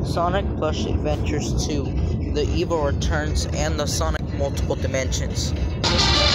Sonic Plush Adventures 2, The Evil Returns, and the Sonic Multiple Dimensions.